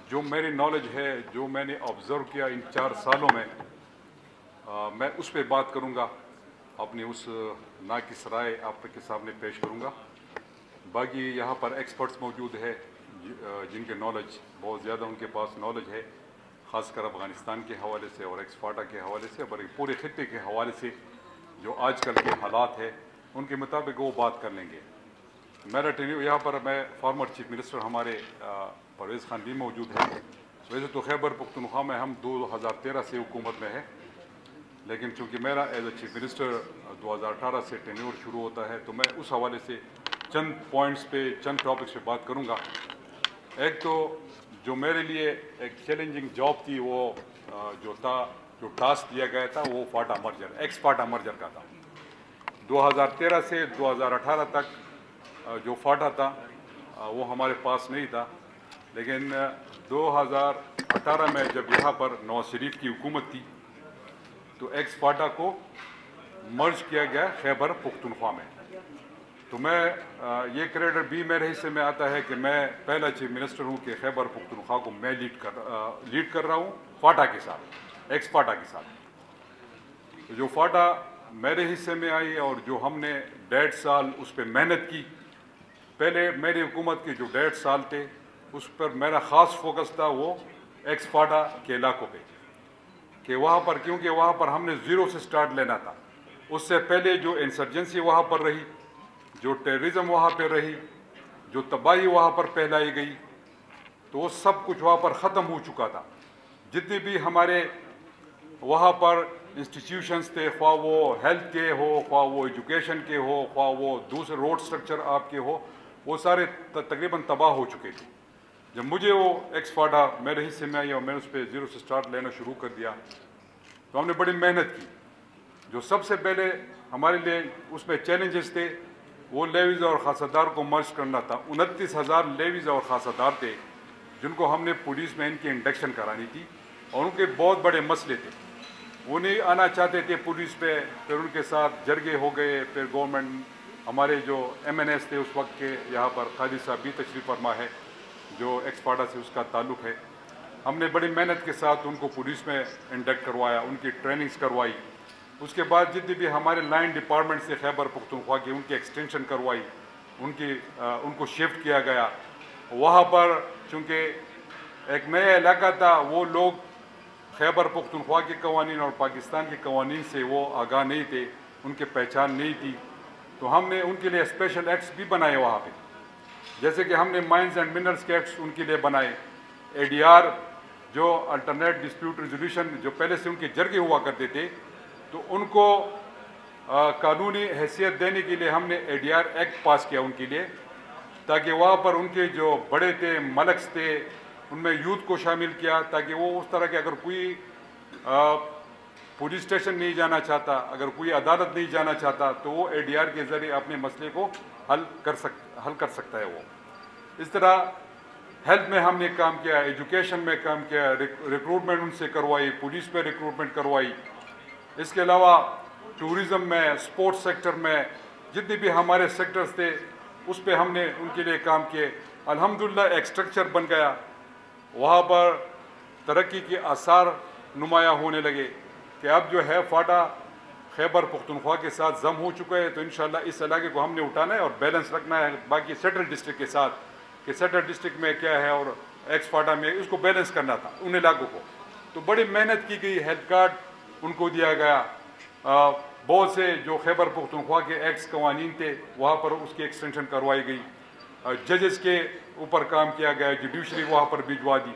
जो मेरी नॉलेज है, जो मैंने ऑब्ज़र्व किया इन 4 सालों में, मैं उस पर बात करूँगा, अपनी उस नाकिस राय आपके सामने पेश करूँगा। बाकी यहाँ पर एक्सपर्ट्स मौजूद है जिनके नॉलेज बहुत ज़्यादा उनके पास नॉलेज है, ख़ासकर अफ़गानिस्तान के हवाले से और एक्स-फाटा के हवाले से, बल्कि पूरे खित्ते के हवाले से जो आजकल के हालात है उनके मुताबिक वो बात कर लेंगे। मेरा टेन्यूर यहाँ पर, मैं फॉर्मर चीफ मिनिस्टर हमारे परवेज़ खान भी मौजूद है। वैसे तो खैबर पख्तूनख्वा में हम 2013 से हुकूमत में है, लेकिन चूँकि मेरा एज ए चीफ मिनिस्टर 2018 से टेन्यूर शुरू होता है, तो मैं उस हवाले से चंद पॉइंट्स पे, चंद टॉपिक्स पे बात करूँगा। एक तो जो मेरे लिए एक चैलेंजिंग जॉब थी, वो जो टास्क दिया गया था वो फाटा मर्जर, एक्स-फाटा मर्जर का था। 2013 से 2018 तक जो फाटा था वो हमारे पास नहीं था, लेकिन 2018 में जब यहाँ पर नवाज शरीफ की हुकूमत थी तो एक्स-फाटा को मर्ज किया गया खैबर पख्तूनख्वा में। तो मैं ये क्रेडिट भी मेरे हिस्से में आता है कि मैं पहला चीफ मिनिस्टर हूँ कि खैबर पख्तूनख्वा को मैं लीड कर रहा हूँ फाटा के साथ, एक्स-फाटा के साथ। तो जो फाटा मेरे हिस्से में आई और जो हमने 1.5 साल उस पर मेहनत की, पहले मेरी हुकूमत के जो 1.5 साल थे उस पर मेरा ख़ास फोकस था वो एक्स-फाटा के इलाकों पे, कि वहाँ पर, क्योंकि वहाँ पर हमने ज़ीरो से स्टार्ट लेना था। उससे पहले जो इंसर्जेंसी वहाँ पर रही, जो टेररिज्म वहाँ पर रही, जो तबाही वहाँ पर फैलाई गई, तो वो सब कुछ वहाँ पर ख़त्म हो चुका था। जितने भी हमारे वहाँ पर इंस्टीट्यूशंस थे, ख्वाह वो हेल्थ के हो, ख्वाह वो एजुकेशन के हो, ख्वाह वो दूसरे रोड स्ट्रक्चर आपके हो, वो सारे तकरीबन तबाह हो चुके थे। जब मुझे वो एक्स-फाटा मेरे हिस्से में आई और मैंने उस पर ज़ीरो से स्टार्ट लेना शुरू कर दिया, तो हमने बड़ी मेहनत की। जो सबसे पहले हमारे लिए उसमें चैलेंजेस थे वो लेवीज़ और खासादार को मर्ज करना था। 29,000 लेवीज़ और खासादार थे जिनको हमने पुलिस में इनकी इंडक्शन करानी थी, और उनके बहुत बड़े मसले थे। वो नहीं आना चाहते थे पुलिस पे, फिर उनके साथ जरगे हो गए। फिर गवर्नमेंट, हमारे जो MNS थे उस वक्त के, यहाँ पर खालिद साहब भी तशरीफ़ फरमा है जो एक्स-फाटा से उसका ताल्लुक़ है, हमने बड़ी मेहनत के साथ उनको पुलिस में इंडक्ट करवाया, उनकी ट्रेनिंग्स करवाई। उसके बाद जितनी भी हमारे लाइन डिपार्टमेंट से खैबर पख्तूनख्वा की, उनकी एक्सटेंशन करवाई, उनको शिफ्ट किया गया। वहाँ पर चूँकि एक नया इलाका था, वो लोग खैबर पख्तूनख्वा के कवानीन और पाकिस्तान के कवानीन से वो आगाह नहीं थे, उनके पहचान नहीं थी, तो हमने उनके लिए स्पेशल एक्ट्स भी बनाए वहाँ पे। जैसे कि हमने माइंस एंड मिनरल्स के एक्ट्स उनके लिए बनाए, ADR जो अल्टरनेट डिस्प्यूट रिजोल्यूशन, जो पहले से उनके जरगे हुआ करते थे, तो उनको कानूनी हैसियत देने के लिए हमने ADR एक्ट पास किया उनके लिए, ताकि वहाँ पर उनके जो बड़े थे, मलक्स थे, उनमें यूथ को शामिल किया, ताकि वो उस तरह के, अगर कोई पुलिस स्टेशन नहीं जाना चाहता, अगर कोई अदालत नहीं जाना चाहता, तो वो ADR के ज़रिए अपने मसले को हल कर सकता है। वो इस तरह हेल्थ में हमने काम किया, एजुकेशन में काम किया, रिक्रूटमेंट उनसे करवाई, पुलिस पे रिक्रूटमेंट करवाई। इसके अलावा टूरिज़म में, स्पोर्ट्स सेक्टर में, जितने भी हमारे सेक्टर्स थे उस पे हमने उनके लिए काम किए। अल्हम्दुलिल्लाह एक स्ट्रक्चर बन गया, वहाँ पर तरक्की के आसार नुमाया होने लगे कि अब जो है फाटा खैबर पख्तूनख्वा के साथ जम हो चुका है। तो इंशाअल्लाह इस इलाके को हमने उठाना है और बैलेंस रखना है बाकी सेंट्रल डिस्ट्रिक्ट के साथ, कि सेंट्रल डिस्ट्रिक्ट में क्या है और एक्स-फाटा में, उसको बैलेंस करना था उन इलाकों को। तो बड़ी मेहनत की गई, हेल्थ कार्ड उनको दिया गया, बहुत से जो खैबर पख्तूनख्वा के एक्ट्स कवानीन थे वहाँ पर उसकी एक्सटेंशन करवाई गई, जजेस के ऊपर काम किया गया, जुडिशरी वहाँ पर भिजवा दी।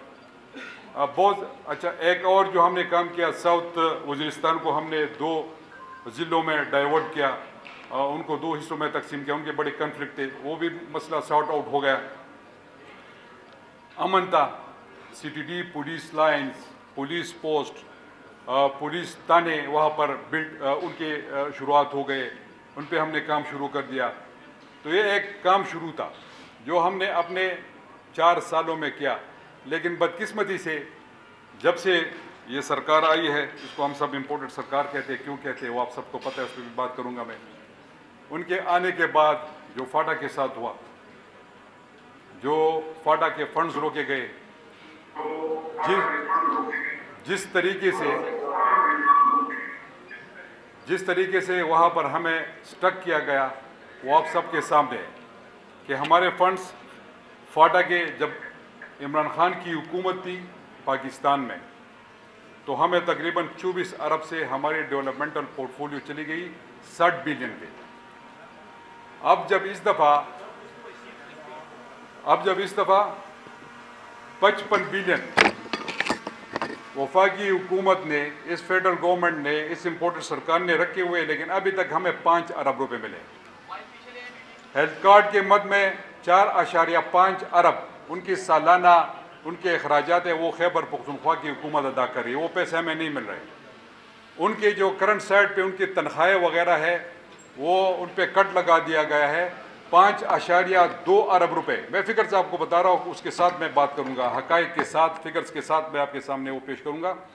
बहुत अच्छा। एक और जो हमने काम किया, साउथ वज़ीरिस्तान को हमने 2 ज़िलों में डाइवर्ट किया, उनको 2 हिस्सों में तकसीम किया, उनके बड़े कन्फ्लिक्ट थे, वो भी मसला सॉर्ट आउट हो गया। अमन था, CTD, police lines, police post, police थाने वहाँ पर उनके शुरुआत हो गए, उन पे हमने काम शुरू कर दिया। तो ये एक काम शुरू था जो हमने अपने 4 सालों में किया। लेकिन बदकिस्मती से जब से ये सरकार आई है, इसको हम सब इम्पोर्टेड सरकार कहते हैं, क्यों कहते हैं वो आप सबको पता है, उस पर भी बात करूँगा मैं। उनके आने के बाद जो फाटा के साथ हुआ, जो फाटा के फंड्स रोके गए, جس طریقے سے وہاں پر ہمیں سٹک کیا گیا وہ آپ سب کے سامنے ہے کہ ہمارے فنڈز فاٹا کے جب عمران خان کی حکومت تھی پاکستان میں تو ہمیں تقریباً 24 ارب سے ہماری ڈیولپمنٹل پورٹ فولیو چلی گئی 60 بلین پہ. اب جب اس دفعہ 55 بلین وفاقی حکومت نے اس فیڈرل گورنمنٹ نے اس امپورٹر سرکار نے رکھے ہوئے, لیکن ابھی تک ہمیں 5 ارب روپے ملے. ہیلتھ کارڈ کے مد میں 4.5 ارب ان کی سالانہ ان کے اخراجات ہیں وہ خیبر پختونخوا کی حکومت ادا کر رہی ہے, وہ پیسے ہمیں نہیں مل رہے. ان کے جو کرنٹ سائٹ پہ ان کی تنخواہیں وغیرہ ہے وہ ان پہ کٹ لگا دیا گیا ہے 5.2 ارب روپے. میں فگر سے آپ کو بتا رہا ہوں, اس کے ساتھ میں بات کروں گا, حقائق کے ساتھ فگرز کے ساتھ میں آپ کے سامنے وہ پیش کروں گا.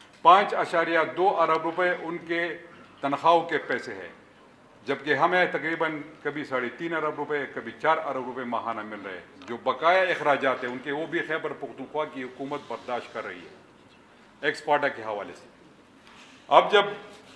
5.2 ارب روپے ان کے تنخواہوں کے پیسے ہیں, جبکہ ہمیں تقریباً کبھی 3.5 ارب روپے کبھی 4 ارب روپے ماہانہ مل رہے ہیں. جو بقایا اخراجات ہیں ان کے وہ بھی خیبر پختونخوا کی حکومت برداشت کر رہی ہے ایکسپارٹا کے حوالے سے. اب جب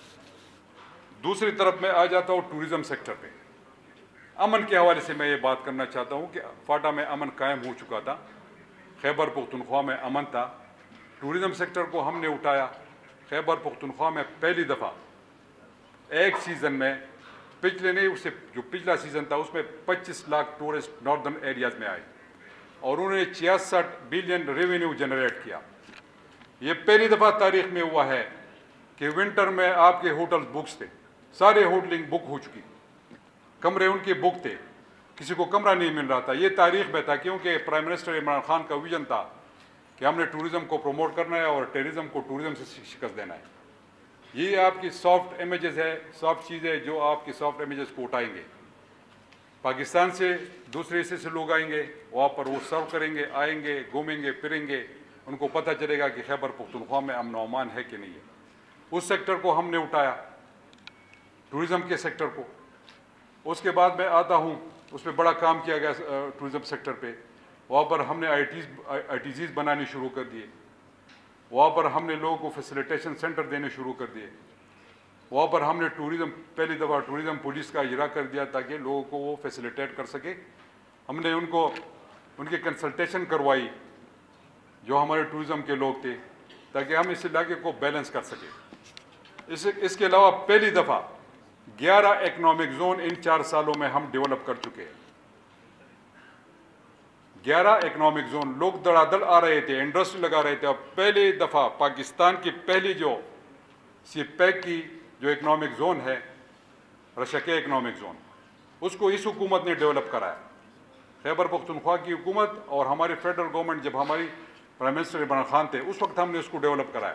دوسری طرف میں آ جاتا ہوں ٹورزم سیکٹر پہ, امن کے حوالے سے میں یہ بات کرنا چاہتا ہوں کہ فاٹا میں امن قائم ہو چکا تھا, خیبر پختونخوا میں امن تھا. ٹورزم سیکٹر کو ہم نے اٹھایا. خیبر پختونخوا میں پہلی دفعہ ایک سیزن میں پچھلے نہیں اس سے جو پچھلا سیزن تھا اس میں 25 لاکھ ٹورسٹ ناردرن ایریاز میں آئے اور انہوں نے 66 بلین ریونیو جنریٹ کیا. یہ پہلی دفعہ تاریخ میں ہوا ہے کہ ونٹر میں آپ کے ہوٹل بکس تھے, سارے ہوٹلنگ بک ہو چکی, کمرے ان کے بک تھے, کسی کو کمرہ نہیں مل رہا تھا. یہ تاریخ میں تھا کیونکہ پرائم منسٹر عمران خان کا ویژن تھا کہ ہم نے ٹورزم کو پروموٹ کرنا ہے اور ٹیررزم کو ٹورزم سے شکست دینا ہے. یہ آپ کی سافٹ امیجز ہے, سافٹ چیزیں جو آپ کی سافٹ امیجز کو اٹھائیں گے. پاکستان سے دوسرے حصے سے لوگ آئیں گے, وہاں پر وہ سرو کریں گے, آئیں گے, گھومیں گے, پھریں گے, ان کو پتہ چلے گا کہ خیبر پختونخوا میں امن و امان ہے کہ نہیں ہے. اس سیکٹر کو ہم نے اٹھایا, ٹورزم کے سیکٹر کو. اس کے بعد میں آتا ہوں, اس پہ بڑا کام کیا گیا ٹورزم سیکٹر پہ. وہاں پر ہم نے آئی ٹی زیز بنانے شروع کر دیے. وہاں پر ہم نے لوگوں کو فیسیلیٹیشن سینٹر دینے شروع کر دیے. وہاں پر ہم نے پہلی دفعہ ٹورزم پولیس کا اجرا کر دیا تاکہ لوگوں کو وہ فیسیلیٹیٹ کر سکے. ہم نے ان کی کنسلٹیشن کروائی جو ہمارے ٹورزم کے لوگ تھے تاکہ ہم اس علاقے کو بیلنس کر سکیں. اس کے علاوہ پہلی دفعہ 11 اکنامک زون ان 4 سالوں میں ہم ڈیولپ کر چکے ہیں. 11 اکنامک زون, لوگ دڑا دڑ آ رہے تھے, انڈسٹری لگا رہے تھے. اب پہلی دفعہ پاکستان کی پہلی جو سی پیک کی جو اکنامک زون ہے رشکے اکنامک زون, اس کو اس حکومت نے ڈیولپ کرایا. خیبر پختونخوا کی حکومت اور ہماری فیڈرل گورنمنٹ جب ہماری پرائم منسٹر عمران خان تھے اس وقت ہم نے اس کو ڈیولپ کرایا.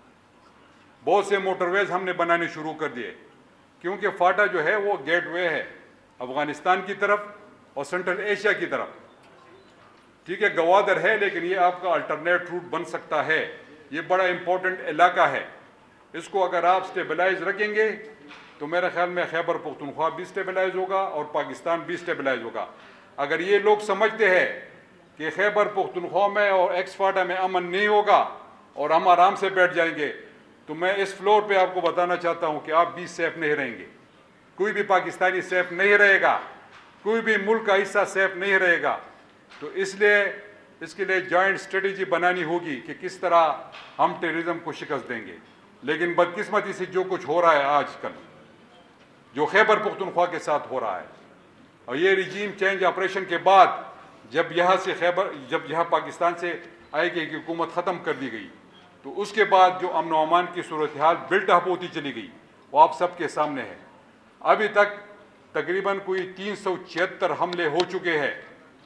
بہت سے موٹر ویز ہم نے بنانے شروع کر دیے کیونکہ فاٹا جو ہے وہ گیٹ وے ہے افغانستان کی طرف اور سینٹرل ایشیا کی طرف. ٹھیک ہے گوادر ہے لیکن یہ آپ کا الٹرنیٹ روٹ بن سکتا ہے. یہ بڑا امپورٹنٹ علاقہ ہے. اس کو اگر آپ سٹیبلائز رکھیں گے تو میرے خیال میں خیبر پختونخوا بھی سٹیبلائز ہوگا اور پاکستان بھی سٹیبلائز ہوگا. اگر یہ لوگ سمجھتے ہیں کہ خیبر پختونخوا میں اور ایکس فاٹا میں امن نہیں ہوگا اور ہم آرام سے بیٹھ جائیں گے تو میں اس فلور پہ آپ کو بتانا چاہتا ہوں کہ آپ بھی سیف نہیں رہیں گے. کوئی بھی پاکستانی سیف نہیں رہے گا, کوئی بھی ملک کا حصہ سیف نہیں رہے گا. تو اس کے لیے جوائنٹ اسٹریٹجی بنانی ہوگی کہ کس طرح ہم ٹیررزم کو شکست دیں گے. لیکن بدقسمتی سے جو کچھ ہو رہا ہے آج کل, جو خیبر پختونخوا کے ساتھ ہو رہا ہے, اور یہ ریجیم چینج آپریشن کے بعد جب یہاں پاکستان سے آئی کی حکومت ختم کر دی گئی تو اس کے بعد جو امن و امان کی صورتحال بلٹ اپ ہوتی چلی گئی وہ آپ سب کے سامنے ہے. ابھی تک تقریباً کوئی 376 حملے ہو چکے ہیں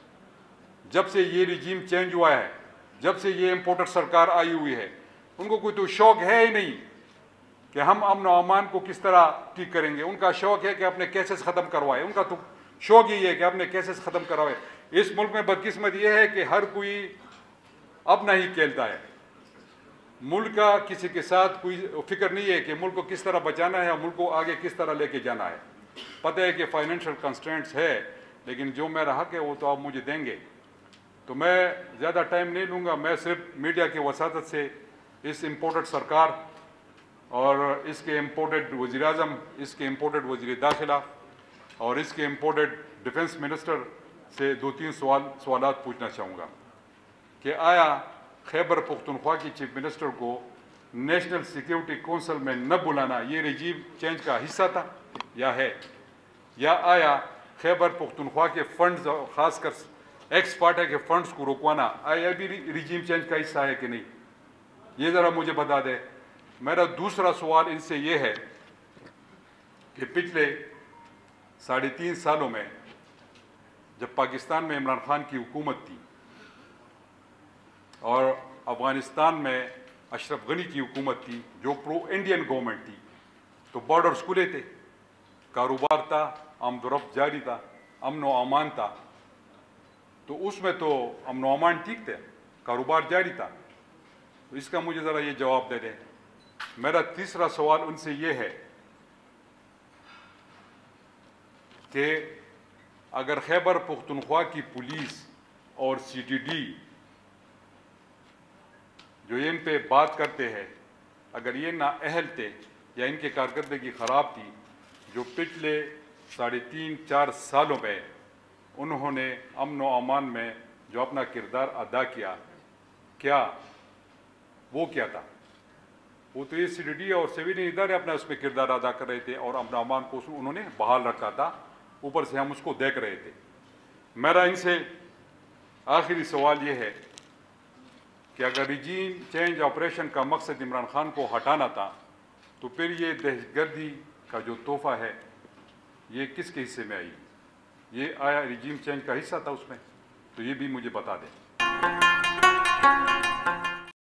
جب سے یہ ریجیم چینج ہوا ہے, جب سے یہ امپورٹر سرکار آئی ہوئی ہے. ان کو کوئی تو شوق ہے ہی نہیں کہ ہم امن و امان کو کس طرح ٹھیک کریں گے. ان کا شوق ہے کہ اپنے کیسز ختم کروائے. ان کا تو شوق ہی ہے کہ اپنے کیسز ختم کروائے. اس ملک میں بدقسمت یہ ہے کہ ہر کوئی اپنا ہی کھیلتا ہے. ملک کا کسی کے ساتھ کوئی فکر نہیں ہے کہ ملک کو کس طرح بچانا ہے اور ملک کو آگے کس طرح لے کے جانا ہے. پتہ ہے کہ فائنینشیل کنسٹرینٹس ہے لیکن جو میرا حق ہے وہ تو آپ مجھے دیں گے. تو میں زیادہ ٹائم نہیں لوں گا. میں صرف میڈیا کی وساطت سے اس امپورٹڈ سرکار اور اس کے امپورٹڈ وزیر اعظم, اس کے امپورٹڈ وزیر داخلہ اور اس کے امپورٹڈ ڈیفنس منسٹر سے 2-3 سوالات پوچھنا چاہوں گا کہ آیا خیبر پختونخوا کی چیف منسٹر کو نیشنل سیکیورٹی کونسل میں نہ بلانا یہ رجیم چینج کا حصہ تھا یا ہے, یا آیا خیبر پختونخوا کے فنڈز, خاص کر ایکس پارٹی کے فنڈز کو رکوانا آیا بھی رجیم چینج کا حصہ ہے کہ نہیں, یہ ذرا مجھے بتا دے. میرا دوسرا سوال ان سے یہ ہے کہ پچھلے 3.5 سالوں میں جب پاکستان میں عمران خان کی حکومت تھی اور افغانستان میں اشرف غنی کی حکومت تھی جو پرو انڈین گورنمنٹ تھی, تو بارڈرز کھلے تھے, کاروبار تھا, آمد و رفت جاری تھا, امن و امان تھا. تو اس میں تو امن و امان ٹھیک تھے, کاروبار جاری تھا. تو اس کا مجھے ذرا یہ جواب دے دیں. میرا تیسرا سوال ان سے یہ ہے کہ اگر خیبر پختونخوا کی پولیس اور سی ٹی ڈی جو ان پہ بات کرتے ہیں, اگر یہ نااہل تھے یا ان کی کارکردگی خراب تھی, جو پچھلے 3.5-4 سالوں میں انہوں نے امن و امان میں جو اپنا کردار ادا کیا, کیا وہ کیا تھا؟ وہ تو یہ سی ڈی ڈی اور سول ادارے اپنا اس میں کردار ادا کر رہے تھے اور امن و امان کو انہوں نے بحال رکھا تھا, اوپر سے ہم اس کو دیکھ رہے تھے. میرا ان سے آخری سوال یہ ہے کہ اگر رجیم چینج آپریشن کا مقصد عمران خان کو ہٹانا تھا تو پھر یہ دہشت گردی کا جو تحفہ ہے یہ کس کے حصے میں آئی؟ یہ آیا رجیم چینج کا حصہ تھا اس میں؟ تو یہ بھی مجھے بتا دیں.